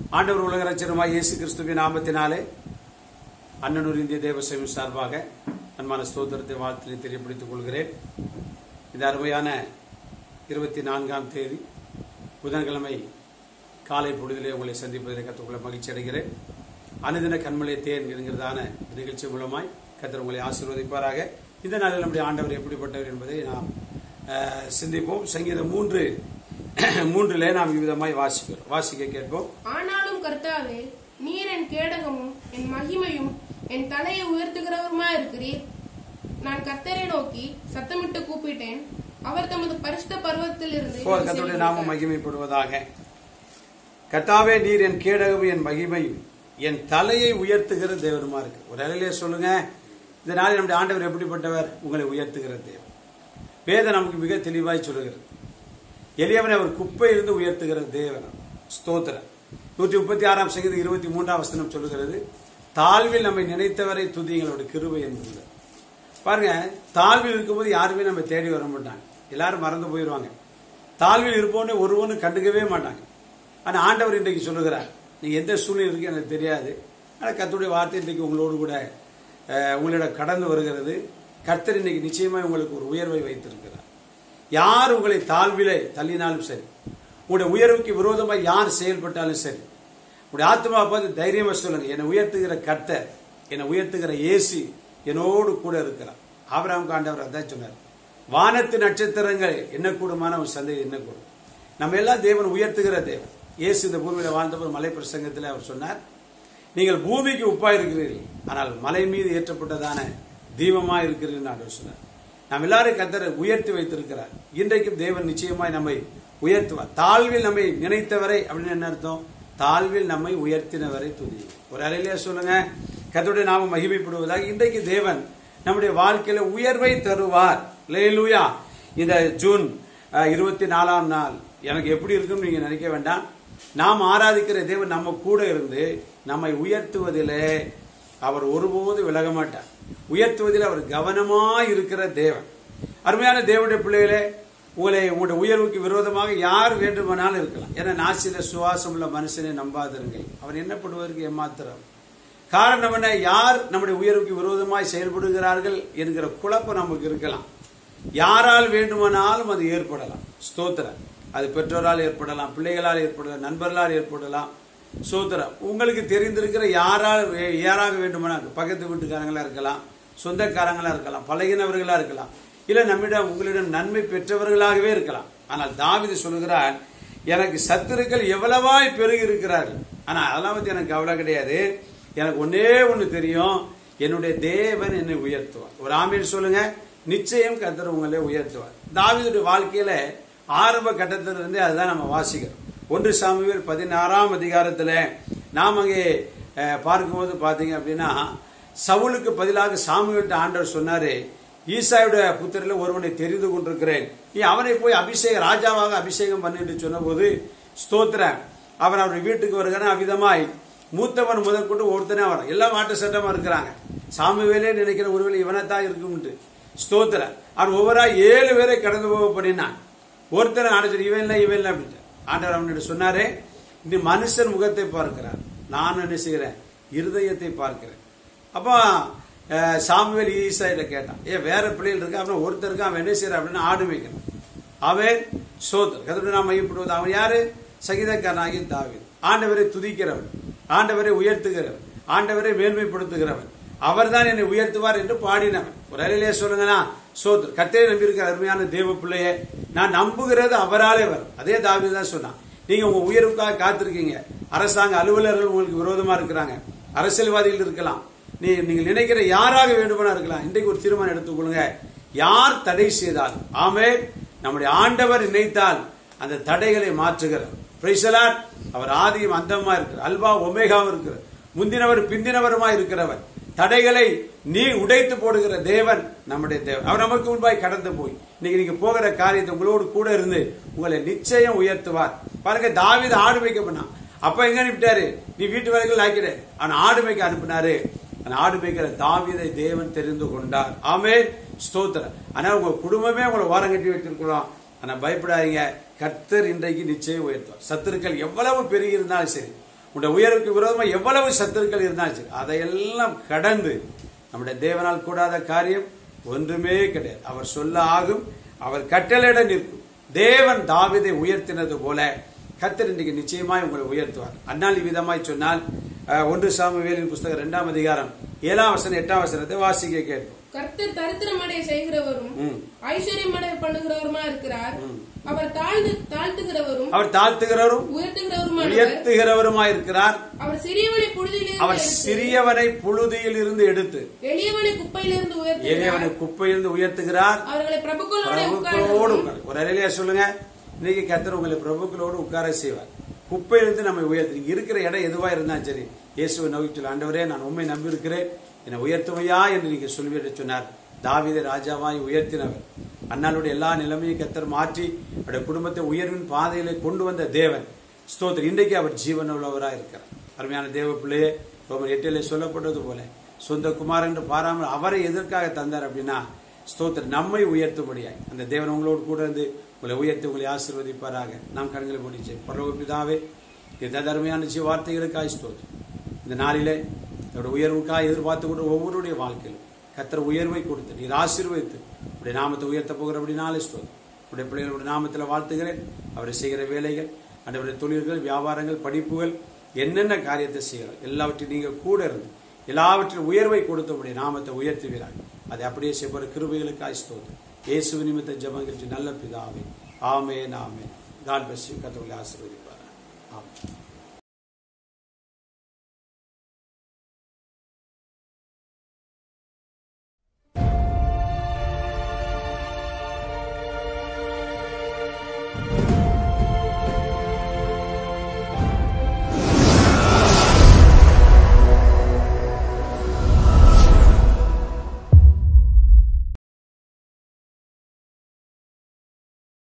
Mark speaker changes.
Speaker 1: ஆண்டவர் உலக ரட்சகருமாய் இயேசு கிறிஸ்துவின் நாமத்தினாலே அண்ணனூர் இந்திய தேவசேவை சார்பாக அன்பான ஸ்தோத்திரத்தை வாழ்த்தினை தெரியப்படுத்திக் கொள்கிறேன். இந்த அருமையான 24ஆம் தேதி புதன்கிழமை காலை பொழுதிலே உங்களை சந்திப்பதை கற்றுக்கொள்ள மகிழ்ச்சி அடைகிறேன். அனுதின கண்மலை தேன் என்கிறதான நிகழ்ச்சி மூலமாய் கர்த்தர் உங்களை ஆசீர்வதிப்பாராக. இந்த நாளில் நம்முடைய ஆண்டவர் எப்படிப்பட்டவர் என்பதை நாம் சிந்திப்போம். சங்கீதம் 3 நாம் இவ்விதமாய் வாசிக்க கேட்போம்.
Speaker 2: ஆனாலும் கர்த்தாவே, நீர் என் கேடகமும் என் மகிமையும் என் தலையை உயர்த்துகிறவருமாய் இருக்கிறீர். நான் கர்த்தரை நோக்கி சத்தமிட்டு கூப்பிட்டேன், அவர் தமது பரிசுத்த பர்வதத்தில் இருந்து
Speaker 1: கர்த்தருடைய நாமம் மகிமைப்படுவதாக. கர்த்தாவே, நீர் என் கேடகமும் என் மகிமையும் என் தலையை உயர்த்துகிற தேவனுமா இருக்கு. ஒரு அலையிலே சொல்லுங்க, இந்த நாளில் நம்முடைய ஆண்டவர் எப்படிப்பட்டவர்? உங்களை உயர்த்துகிற தேவன். வேதம் நமக்கு மிக தெளிவாய் சொல்லுகிறது. எளியவனை அவர் குப்பையிலிருந்து உயர்த்துகிற தேவன். ஸ்தோத்திரம். 136ஆம் சங்கீதம் 23ஆம் வசனம் சொல்லுகிறது, தாழ்வில் நம்மை நினைத்தவரை துதிங்களோட கிருபை என்பது. பாருங்க, தாழ்வில் இருக்கும்போது யாருமே நம்ம தேடி வர மாட்டாங்க, எல்லாரும் மறந்து போயிடுவாங்க. தாழ்வில் இருப்போன்னு ஒருவனும் கண்டுக்கவே மாட்டாங்க. ஆனா ஆண்டவர் இன்றைக்கு சொல்லுகிறார், நீங்க எந்த சூழ்நிலை இருக்கு எனக்கு தெரியாது, ஆனா கர்த்தருடைய வார்த்தை இன்றைக்கு உங்களோடு கூட உங்களிடம் கடந்து வருகிறது. கர்த்தர் இன்னைக்கு நிச்சயமா உங்களுக்கு ஒரு உயர்வை வைத்திருக்கிறார். யார் உங்களை தாழ்விலே தள்ளினாலும் சரி, உங்களுடைய உயர்வுக்கு விரோதமாக யார் செயல்பட்டாலும் சரி, உங்களுடைய ஆத்மா பார்த்து தைரியமா சொல்லுங்க, என்னை உயர்த்துகிற கர்த்தர், என்னை உயர்த்துகிற இயேசு என்னோடு கூட இருக்கிறார். ஆபிரகாம் ஆண்டவர் அதான் சொன்னார், வானத்து நட்சத்திரங்கள் என்ன கூடுமான ஒரு சந்தேகம் என்ன கூடும். நம்ம எல்லாம் தேவன் உயர்த்துகிற தேவன். இயேசு இந்த பூமியில வாழ்ந்தவர் மலை பிரசங்கத்தில் அவர் சொன்னார், நீங்கள் பூமிக்கு உப்பா இருக்கிறீர்கள், ஆனால் மலை மீது ஏற்றப்பட்டதான தீபமா இருக்கிறீர்கள் ஆண்டவர் சொன்னார். நாம் எல்லாரும் கர்த்தரை உயர்த்தி வைத்திருக்கிறார். இன்றைக்கும் தேவன் நிச்சயமாய் நம்மை உயர்த்துவார். தாழ்வில் நம்மை நினைத்தவரை அப்படின்னு என்ன அர்த்தம்? தாழ்வில் நம்மை உயர்த்தினவரை துதி. ஒரு அறையிலே சொல்லுங்க, கர்த்தருடைய நாமம் மகிமைப்படுவதாக. இன்றைக்கு தேவன் நம்முடைய வாழ்க்கையில உயர்வை தருவார். அல்லேலூயா. இந்த ஜூன் 24ஆம் நாள் எனக்கு எப்படி இருக்குன்னு நீங்க நினைக்க வேண்டாம். நாம் ஆராதிக்கிற தேவன் நம்ம கூட இருந்து நம்மை உயர்த்துவதிலே அவர் ஒருபோது விலக மாட்டார். உயர்த்துவதில் அவர் கவனமாய் இருக்கிற தேவன். அருமையான தேவனுடைய பிள்ளைகளே, உங்களுடைய உயர்வுக்கு விரோதமாக யார் வேண்டுமானாலும் இருக்கலாம். ஏன்னா நாசில சுவாசம் உள்ள மனுஷனை நம்பாதிருங்கள், அவர் என்ன பண்ணுவதற்கு ஏமாத்திரம். காரணம் என்ன? யார் நம்முடைய உயர்வுக்கு விரோதமாய் செயல்படுகிறார்கள் என்கிற குழப்பம் நமக்கு இருக்கலாம். யாரால் வேண்டுமானாலும் அது ஏற்படலாம். ஸ்தோத்திரம். அது பெற்றோரால் ஏற்படலாம், பிள்ளைகளால் ஏற்படலாம், நண்பர்களால் ஏற்படலாம். சோதரம். உங்களுக்கு தெரிந்திருக்கிற யாராக வேண்டுமானால், பக்கத்து வீட்டுக்காரங்களா இருக்கலாம், சொந்தக்காரங்களா இருக்கலாம், பழகினவர்களா இருக்கலாம், இல்ல நம்மிடம் உங்களிடம் நன்மை பெற்றவர்களாகவே இருக்கலாம். ஆனால் தாவீது சொல்லுகிறார், எனக்கு சத்துருக்கள் எவ்வளவாய் பெருகி இருக்கிறார்கள், ஆனா அதெல்லாம் பத்தி எனக்கு கவலை கிடையாது. எனக்கு ஒண்ணு தெரியும், என்னுடைய தேவன் என்னை உயர்த்துவார். ஒரு ஆமீன் சொல்லுங்க. நிச்சயம் கர்த்தர் உங்களை உயர்த்துவார். தாவீதுடைய வாழ்க்கையில ஆரம்ப கட்டத்திலிருந்தே அதுதான் நம்ம வாசிக்கிறோம். 1 சாமுவேல் 16ஆம் அதிகாரத்தில் நாம் அங்கே பார்க்கும்போது பார்த்தீங்க அப்படின்னா, சவுலுக்கு பதிலாக சாமுவேல்ட்ட ஆண்டவர் சொன்னாரு, ஈசாயுடைய புத்திரில் ஒருவனை தெரிந்து கொண்டிருக்கிறேன், நீ அவனை போய் ராஜாவாக அபிஷேகம் பண்ணிட்டு சொன்ன போது, ஸ்தோத்திரம், அவன் அவருடைய வீட்டுக்கு வருகிறான். அவ்விதமாய் மூத்தவன் முதற்கொண்டு ஒருத்தனே வரான். எல்லாம் மாட்டு சட்டமா இருக்கிறாங்க. சாமுவேலே நினைக்கிற ஒருவேளை இவனைத்தான் இருக்கும்ட்டு. ஸ்தோத்திரம். அவன் ஒவ்வொரு 7 பேரை கடந்து போக பண்ணினான். ஒருத்தனை ஆண்டவர் இவன் இல்லை அப்படின்ட்டு ஆண்டவர் அவனிடம் சொன்னாரே, இந்த மனுஷன் முகத்தை பார்க்கிறார், நான் என்ன செய்கிறேன்? இருதயத்தை பார்க்கிறேன். அப்போ சாமுவேல் ஈசாயில கேட்டான், வேற பிள்ளைகள் இருக்கா? அப்படின்னா ஒருத்தர் இருக்கா, அவன் என்ன செய்யறான் அப்படின்னா ஆடு மேய்க்கிறான். அவன் சோதர். கர்த்தருடைய நாமம் மகிமைப்படுவது. அவன் யாரு? சங்கீதக்காரனாகிய தாவீது. ஆண்டவரை துதிக்கிறவன், ஆண்டவரை உயர்த்துகிறவன், ஆண்டவரை மேன்மைப்படுத்துகிறவன், அவர் தான் என்னை உயர்த்துவார் என்று பாடினவன். ஒரு அறையிலே சொல்லுங்கன்னா சோதர். கர்த்தரை நம்பி இருக்கிற அருமையான தேவ பிள்ளையே, நான் நம்புகிறது அவராலே வரும். அதே தாவீது தான் சொன்னான். நீங்க உங்க உயர்வுக்காக காத்திருக்கீங்க. அரசாங்க அலுவலர்கள் உங்களுக்கு விரோதமா இருக்கிறாங்க, அரசியல்வாதிகள் இருக்கலாம், நீங்கள் நினைக்கிற யாராக வேண்டுமானா இருக்கலாம். இன்றைக்கு ஒரு தீர்மானம் எடுத்துக்கொள்ளுங்க, யார் தடை செய்தால் ஆமென், நம்முடைய ஆண்டவர் நினைத்தால் அந்த தடைகளை மாற்றுகிறார். Praise the Lord. அவர் ஆதியும் அந்தமா இருக்கிறார், அல்பா ஒமேகாவும் இருக்கிறார், முந்தினவர் பிந்தினவருமா இருக்கிறவர். தடைகளை நீ உடைத்து போடுகிற தேவன் நம்முடைய தேவன். அவர் நமக்கு முன்பாய் கடந்து போய் இன்னைக்கு நீங்க போகிற காரியத்தை உங்களோடு கூட இருந்து உங்களை நிச்சயம் உயர்த்துவார். பாருங்க, தாவீது ஆடு மேய்க்க பண்ணான். அப்ப எங்க அனுப்பிட்டாரு? நீ வீட்டு வேலைகள் ஆக்கிடு. ஆனா ஆடு மேய்க்க அனுப்பினாரு. ஆடு மேய்க்கிற தாவீதை தேவன் தெரிந்து கொண்டார். ஆமென். ஸ்தோத்திரம். ஆனா உங்க குடும்பமே உங்களை ஓரம் கட்டி வச்சிருக்கிறோம். ஆனா பயப்படாதீங்க, கர்த்தர் இன்றைக்கு நிச்சயம் உயர்த்துவார். சத்துருக்கள் எவ்வளவு பெருகி இருந்தாலும் சரி, உங்களுடைய உயர்வுக்கு விரோதமாக எவ்வளவு சத்துருக்கள் இருந்தாச்சு அதையெல்லாம் கடந்து நம்முடைய தேவனால் கூடாத காரியம் ஒன்றுமே கிடையாது. அவர் சொல்ல ஆகும், அவர் கட்டளையிட நிற்கும். தேவன் தாவீதை உயர்த்தினது போல கர்த்தர் இன்றைக்கு நிச்சயமாய் உங்களை உயர்த்துவார். அந்நாள் விதமாய் சொன்னால் 1 சாமுவேலின் புஸ்தகம் 2ஆம் அதிகாரம் 7ஆம் வசனம் 8ஆம் வசனத்தை வாசிக்க கேட்போம்.
Speaker 2: கர்த்தர் தரித்திரமடைய செய்கிறவரும் ஐஸ்வர்யமடைய பண்ணுகிறவருமா இருக்கிறார். அவர் தாழ்த்துகிறவரும் உயர்த்துகிறவருமா இருக்கிறார். அவர் சிறியவனை புழுதியில் இருந்து எடுத்து எளியவனை குப்பையிலிருந்து உயர்த்துகிறார். அவர்களை பிரபுக்களோடு ஒரு அறையிலேயே சொல்லுங்க. இன்னைக்கு கர்த்தர் உங்களை பிரபுக்களோடு உட்கார செய்வார். குப்பையிலிருந்து நம்ம உயர்த்தி இருக்கிற இடம் எதுவா இருந்தாலும் சரி இயேசுவை நோக்கி ஆண்டவரே நான் உண்மை நம்பி இருக்கிறேன், என்னை உயர்த்துவையா என்று நீங்க சொல்வீர்கள் சொன்னார். தாவீதை ராஜாவாய் உயர்த்தினவர். அண்ணாளுடைய எல்லா நிலைமையும் கர்த்தர் மாற்றி அவருடைய குடும்பத்தை உயர்வின் பாதையிலே கொண்டு வந்த தேவன் ஸ்தோத்திரம். இன்றைக்கு அவர் ஜீவன் உள்ளவராக இருக்கிறார். அருமையான தேவ பிள்ளையே, ரோமர் 8 சொல்லப்பட்டது போல சொந்த குமாரன் என்று பாராமல் அவரை எதற்காக தந்தார் அப்படின்னா ஸ்தோத்திரம் நம்மை உயர்த்தும்படியாய் அந்த தேவன் உங்களோடு கூட இருந்து உங்களை உயர்த்தி உங்களை ஆசீர்வதிப்பாராக. நாம் கண்களை மூடி பரலோக பிதாவே, இந்த அருமையான வார்த்தைகளுக்காய் ஸ்தோத்திரம். இந்த நாளிலே என்னோட உயர்வுக்காக எதிர்பார்த்து கொண்டு ஒவ்வொருடைய வாழ்க்கையிலும் கர்த்தர் உயர்வை கொடுத்து நீர் ஆசீர்வதித்து உடைய நாமத்தை உயர்த்த போகிறபடினாலே ஸ்தோத்திரம். உடைய பிள்ளைகளுடைய நாமத்தில் வாழ்த்துகிறேன். அவரை செய்கிற வேலைகள், அவருடைய தொழில்கள், வியாபாரங்கள், படிப்புகள், என்னென்ன காரியத்தை செய்கிறார் எல்லாவற்றையும் நீங்கள் கூட இருந்து எல்லாவற்றிலும் உயர்வை கொடுத்து உடைய நாமத்தை உயர்த்துவீர்கள். அதை அப்படியே செய்கிற கிருபைகளுக்காய் ஸ்தோத்திரம். இயேசு நிமித்த ஜெபங்கள் நல்ல பிதாவே, ஆமென் ஆமென். God bless you. கர்த்தர் உங்களை ஆசீர்வதிப்பார். ஆமென்.